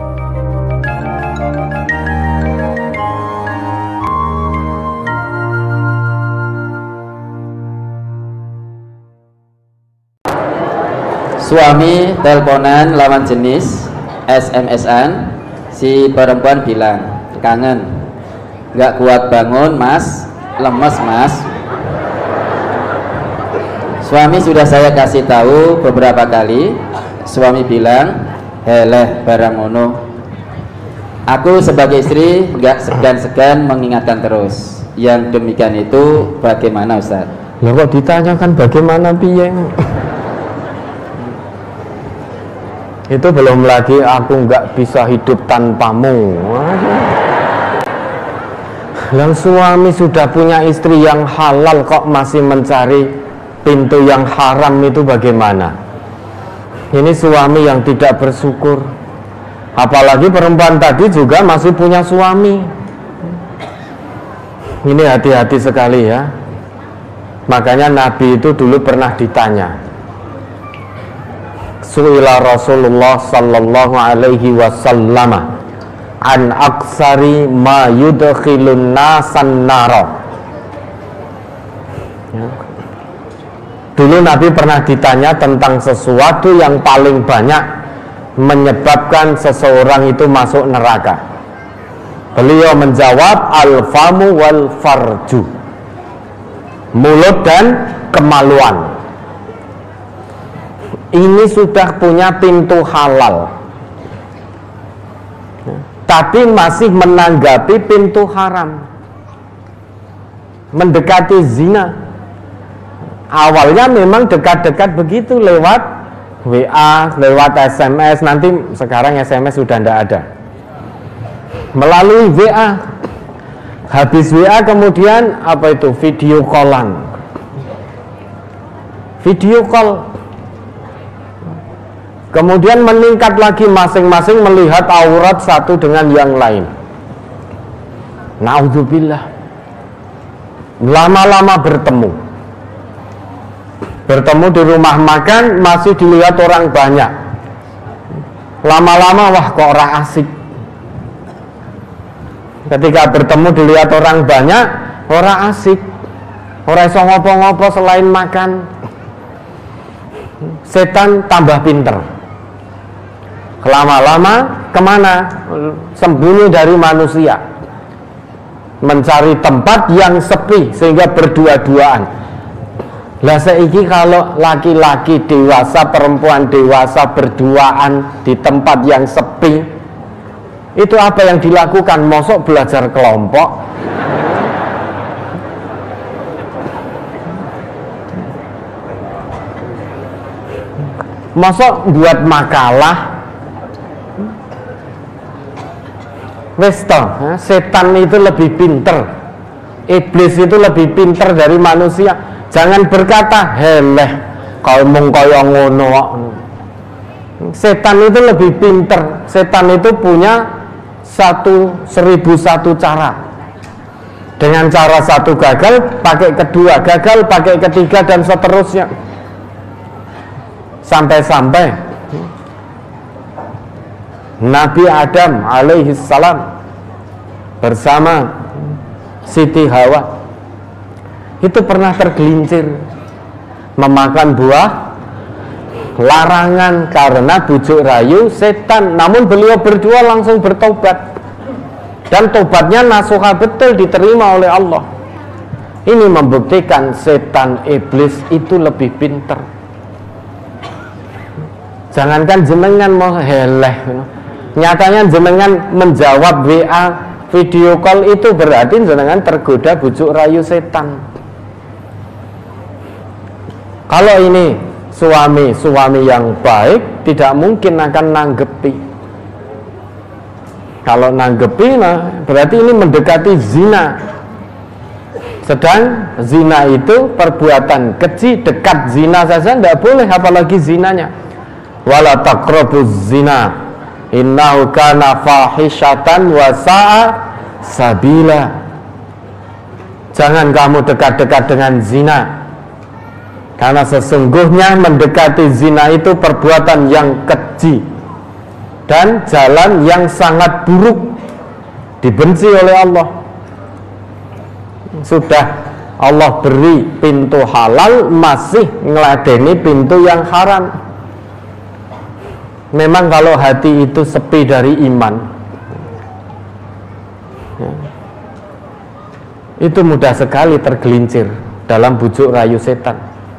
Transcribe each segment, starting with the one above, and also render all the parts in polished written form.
Suami teleponan lawan jenis, SMS-an, si perempuan bilang kangen, nggak kuat bangun mas, lemes mas. Suami sudah saya kasih tahu beberapa kali. Suami bilang, heleh barang ngono. Aku sebagai istri nggak segan-segan mengingatkan terus. Yang demikian itu bagaimana Ustaz? Loh kok ditanyakan bagaimana piye? Itu belum lagi aku nggak bisa hidup tanpamu. Yang suami sudah punya istri yang halal kok masih mencari pintu yang haram, itu bagaimana? Ini suami yang tidak bersyukur. Apalagi perempuan tadi juga masih punya suami. Ini hati-hati sekali ya. Makanya Nabi itu dulu pernah ditanya. Su'ila Rasulullah sallallahu alaihi wasallam an aksari ma yudkhilun nasan naro. Ya. Dulu Nabi pernah ditanya tentang sesuatu yang paling banyak menyebabkan seseorang itu masuk neraka. Beliau menjawab al-famu wal farju, mulut dan kemaluan. Ini sudah punya pintu halal, tapi masih menanggapi pintu haram, mendekati zina. Awalnya memang dekat-dekat begitu, lewat WA, lewat SMS. Nanti sekarang SMS sudah tidak ada. Melalui WA, habis WA kemudian apa itu, video callan, video call. Kemudian meningkat lagi, masing-masing melihat aurat satu dengan yang lain. Naudzubillah. Lama-lama bertemu di rumah makan, masih dilihat orang banyak. Lama-lama wah kok ora asik. Ketika bertemu dilihat orang banyak, ora asik. Ora iso ngopo-ngopo selain makan. Setan tambah pinter. Lama-lama kemana? Sembunyi dari manusia, mencari tempat yang sepi sehingga berdua-duaan. Lah saiki kalau laki-laki dewasa, perempuan dewasa berduaan di tempat yang sepi, itu apa yang dilakukan? Mosok belajar kelompok? Mosok buat makalah? Westo, setan itu lebih pinter, iblis itu lebih pinter dari manusia. Jangan berkata heleh kau mung kaya ngono. Setan itu lebih pinter. Setan itu punya 1001 cara. Dengan cara satu gagal, pakai kedua, gagal, pakai ketiga, dan seterusnya. Sampai-sampai Nabi Adam alaihi salam bersama Siti Hawa itu pernah tergelincir memakan buah larangan karena bujuk rayu setan. Namun beliau berdua langsung bertobat, dan tobatnya nasuha betul, diterima oleh Allah. Ini membuktikan setan iblis itu lebih pinter. Jangankan jenengan mau heleh, nyatanya jenengan menjawab WA, video call, itu berarti jenengan tergoda bujuk rayu setan. Kalau ini suami yang baik, tidak mungkin akan nanggepi. Kalau nanggepi, nah, berarti ini mendekati zina. Sedang zina itu perbuatan keji, dekat zina saja tidak boleh, apalagi zinanya. Wala taqrabuz zina innahu kana fahishatan wa sa'a sabila. Jangan kamu dekat-dekat dengan zina, karena sesungguhnya mendekati zina itu perbuatan yang keji, dan jalan yang sangat buruk, dibenci oleh Allah. Sudah Allah beri pintu halal, masih ngeladeni pintu yang haram. Memang kalau hati itu sepi dari iman, itu mudah sekali tergelincir dalam bujuk rayu setan.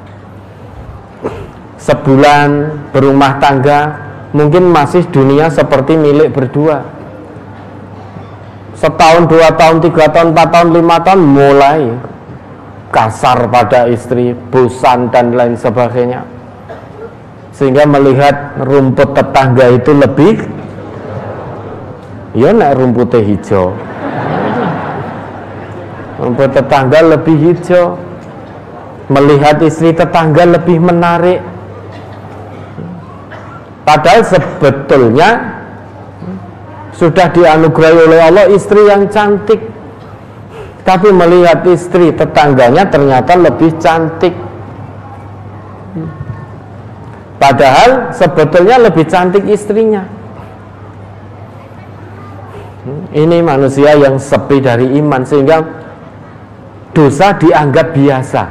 Sebulan berumah tangga, mungkin masih dunia seperti milik berdua. Setahun, 2 tahun, 3 tahun, 4 tahun, 5 tahun mulai kasar pada istri, bosan dan lain sebagainya, sehingga melihat rumput tetangga itu lebih, ya nek rumputnya hijau, rumput tetangga lebih hijau, melihat istri tetangga lebih menarik. Padahal sebetulnya sudah dianugerahi oleh Allah istri yang cantik, tapi melihat istri tetangganya ternyata lebih cantik. Padahal sebetulnya lebih cantik istrinya. Ini manusia yang sepi dari iman, sehingga dosa dianggap biasa.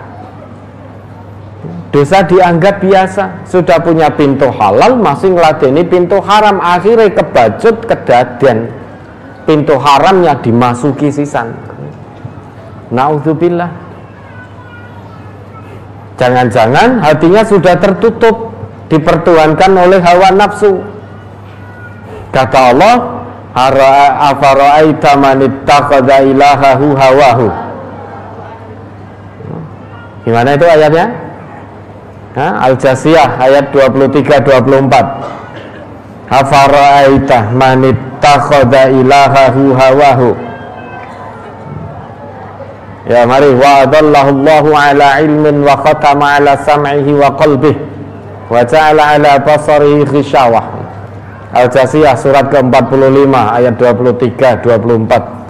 Dosa dianggap biasa. Sudah punya pintu halal, masih ngeladeni pintu haram. Akhirnya kebacut, kedaden, pintu haramnya dimasuki sisan. Na'udzubillah. Jangan-jangan hatinya sudah tertutup, dipertuhankan oleh hawa nafsu. Kata Allah, afara'aita man ittakhadha ilahahu hawahu. Gimana itu ayatnya? Al-Jasiyah ayat 23-24. Afara'aita man ittakhadha ilahahu hawahu. Ya mari, wa adallahu Allahu ala ilmin wa khatama ala sam'ihi wa qalbihi wa ja'ala ala basarihi ghishawah. Al-Jasiyah surat ke-45 ayat 23-24.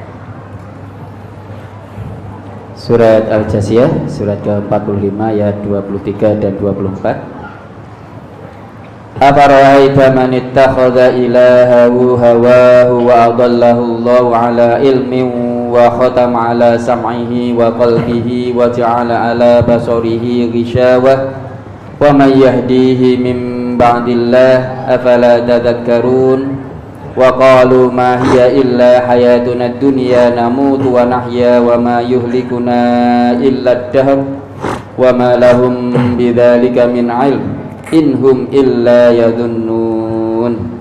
Surat Al-Jasiyah surat ke-45 ayat 23 dan 24. Afara'aita man ittakhadha ilahahu hawahu wa adallahu Allahu ala ilmin wa khatama ala sam'ihi wa qalbihi wa ja'ala ala basarihi ghishawah wa man yahdihi min ba'dillah afala tadhakkarun. Wa qalu ma hiya illa hayatuna dunya namutu wa nahya wa ma yuhlikuna illa ad-dahr wa ma lahum bidzalika min ilm inhum illa yadhunnun.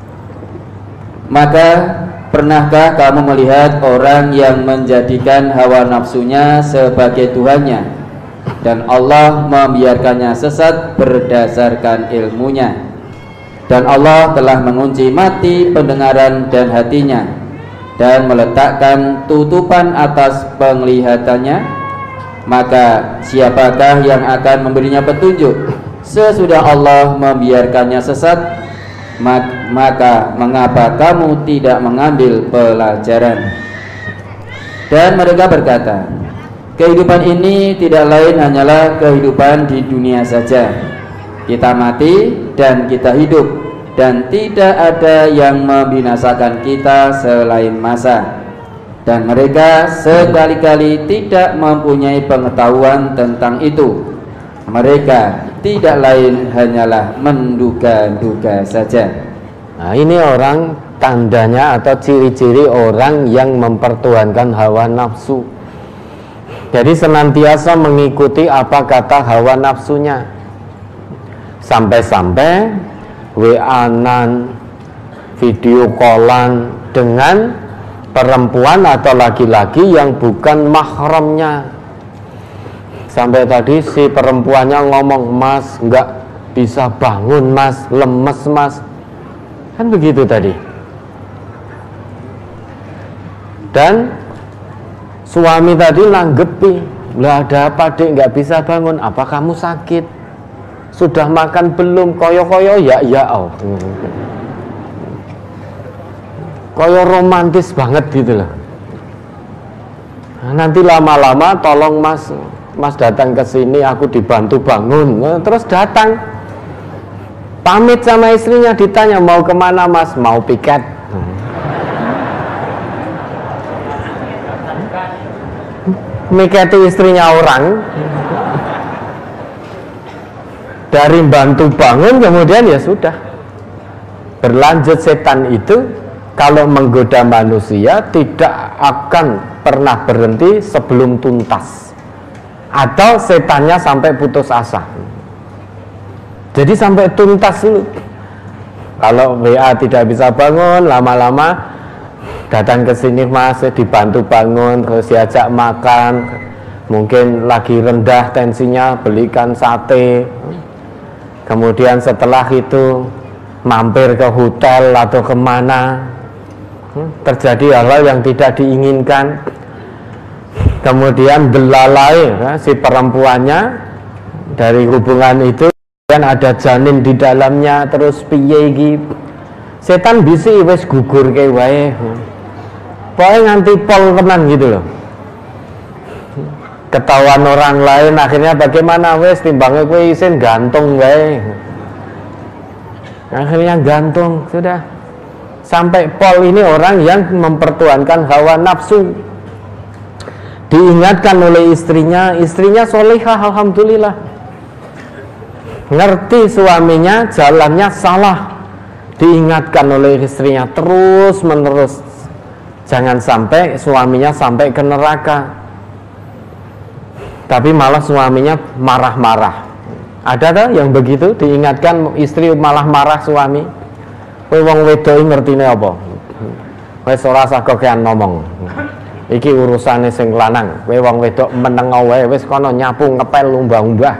Maka pernahkah kamu melihat orang yang menjadikan hawa nafsunya sebagai Tuhannya dan Allah membiarkannya sesat berdasarkan ilmunya? Dan Allah telah mengunci mati pendengaran dan hatinya dan meletakkan tutupan atas penglihatannya. Maka siapakah yang akan memberinya petunjuk sesudah Allah membiarkannya sesat? Maka mengapa kamu tidak mengambil pelajaran? Dan mereka berkata, kehidupan ini tidak lain hanyalah kehidupan di dunia saja. Kita mati dan kita hidup, dan tidak ada yang membinasakan kita selain masa. Dan mereka sekali-kali tidak mempunyai pengetahuan tentang itu. Mereka tidak lain hanyalah menduga-duga saja. Nah, ini orang tandanya atau ciri-ciri orang yang mempertuhankan hawa nafsu. Jadi senantiasa mengikuti apa kata hawa nafsunya. Sampai-sampai WA-an, video callan dengan perempuan atau laki-laki yang bukan mahramnya. Sampai tadi si perempuannya ngomong, "Mas, nggak bisa bangun mas, lemes mas." Kan begitu tadi. Dan suami tadi nanggepi, "Lah ada apa dek, nggak bisa bangun? Apa kamu sakit? Sudah makan belum?" Koyo-koyo ya oh. Koyo romantis banget gitu loh. Nah, nanti lama-lama tolong mas datang ke sini, aku dibantu bangun. Nah, terus datang. Pamit sama istrinya, ditanya mau kemana mas? Mau piket. Miketi istrinya orang, dari bantu bangun kemudian ya sudah berlanjut. Setan itu kalau menggoda manusia tidak akan pernah berhenti sebelum tuntas, atau setannya sampai putus asa. Jadi sampai tuntas dulu. Kalau WA tidak bisa bangun, lama-lama datang ke sini mas, dibantu bangun, terus diajak makan. Mungkin lagi rendah tensinya, belikan sate. Kemudian setelah itu mampir ke hotel atau kemana. Terjadi hal-hal yang tidak diinginkan. Kemudian belalai si perempuannya dari hubungan itu, dan ada janin di dalamnya, terus piye iki. Setan bisi wis gugur kae wae. Pokoke nganti pol tenan gitu loh. Ketahuan orang lain, akhirnya bagaimana wis timbangnya kowe isin gantung wae. Akhirnya gantung, sudah. Sampai pol ini orang yang mempertuhankan hawa nafsu. Diingatkan oleh istrinya solehah alhamdulillah. Ngerti suaminya jalannya salah, diingatkan oleh istrinya terus menerus, jangan sampai suaminya sampai ke neraka. Tapi malah suaminya marah-marah. Ada tak yang begitu, diingatkan istri malah marah suami? Kowe wong wedok ngertine apa? Wis ora usah kokean ngomong. Iki urusane sing lanang. Kowe wong wedok meneng wae, wis kono nyapu ngepel umbah-umbah.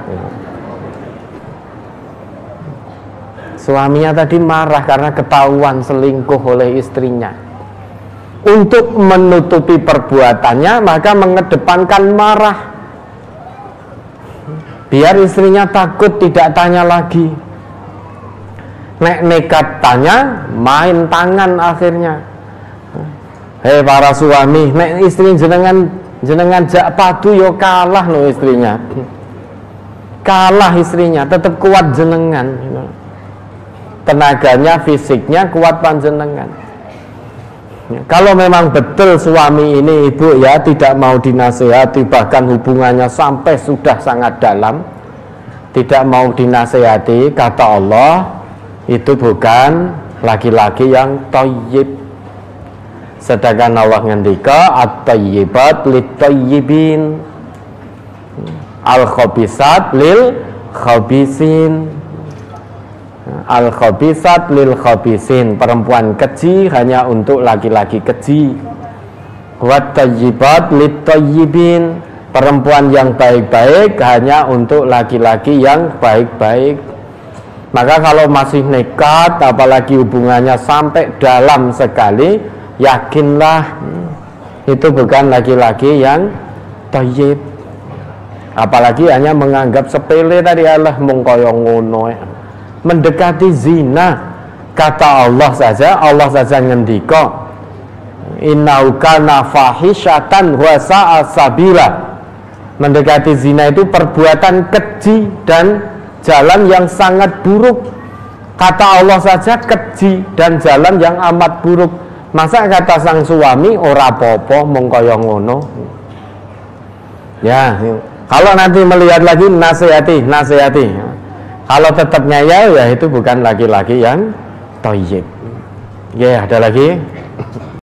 Suaminya tadi marah karena ketahuan selingkuh oleh istrinya. Untuk menutupi perbuatannya, maka mengedepankan marah. Biar istrinya takut, tidak tanya lagi. Nek nekat tanya, main tangan akhirnya. Hei para suami, nek istri jenengan jak padu yo kalah lo istrinya. Kalah istrinya, tetap kuat jenengan. Tenaganya, fisiknya kuat panjenengan. Kalau memang betul suami ini ibu ya tidak mau dinasehati, bahkan hubungannya sampai sudah sangat dalam, tidak mau dinasehati, kata Allah itu bukan laki-laki yang thayyib. Sedangkan Allah ngendika at-thayyibat lit-thayyibin, al-khabisat lil khabisin. Al-khabisat lil khabisin, perempuan keji hanya untuk laki-laki keji. Wat-thayyibat lit-thayyibin, perempuan yang baik-baik hanya untuk laki-laki yang baik-baik. Maka kalau masih nekat, apalagi hubungannya sampai dalam sekali, yakinlah itu bukan laki-laki yang thayyib. Apalagi hanya menganggap sepele tadi, Allah mung kaya ngono. Mendekati zina, kata Allah saja ngendika innahu kana fahisyatan wa sa'a sabila. Mendekati zina itu perbuatan keji dan jalan yang sangat buruk. Kata Allah saja keji dan jalan yang amat buruk. Masa kata sang suami ora apa-apa mung kaya ngono. Ya, kalau nanti melihat lagi nasihati. Kalau tetap ngeyel ya itu bukan laki-laki yang thayyib. Ya, ada lagi.